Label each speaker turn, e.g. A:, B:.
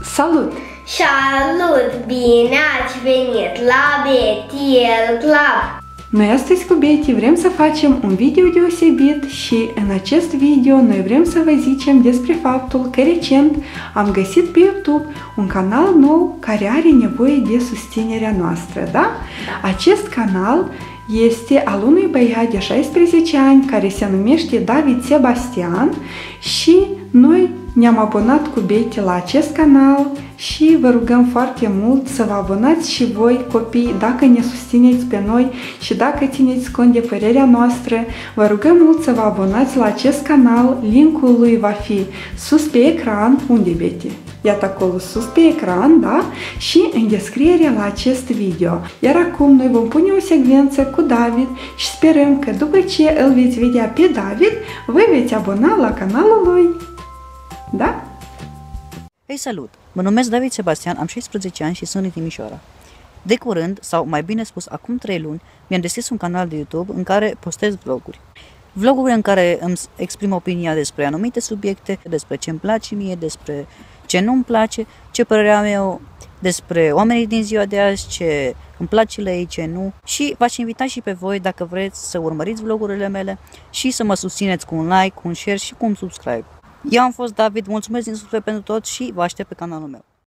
A: Salut!
B: Salut! Bine ați venit la BTL Club!
A: Noi astăzi cu Betty vrem să facem un video deosebit și în acest video noi vrem să vă zicem despre faptul că recent am găsit pe YouTube un canal nou care are nevoie de susținerea noastră, da? Acest canal este al unui băiat de 16 ani care se numește David Sebastian și noi ne-am abonat cu Betty la acest canal și vă rugăm foarte mult să vă abonați și voi, copii, dacă ne susțineți pe noi și dacă țineți cont de părerea noastră, vă rugăm mult să vă abonați la acest canal. Linkul lui va fi sus pe ecran. Unde, Betty? Iată acolo sus pe ecran, da? Și în descriere la acest video. Iar acum noi vom pune o secvență cu David și sperăm că după ce îl veți vedea pe David, voi veți abona la canalul lui. Da?
C: Hei, salut! Mă numesc David Sebastian, am 16 ani și sunt din Timișoara. De curând, sau mai bine spus acum 3 luni, mi-am deschis un canal de YouTube în care postez vloguri. Vloguri în care îmi exprim opinia despre anumite subiecte, despre ce îmi place mie, despre ce nu-mi place, ce părere am eu despre oamenii din ziua de azi, ce îmi place la ei, ce nu. Și v-aș invita și pe voi, dacă vreți, să urmăriți vlogurile mele și să mă susțineți cu un like, cu un share și cu un subscribe. Eu am fost David, mulțumesc din suflet pentru tot și vă aștept pe canalul meu.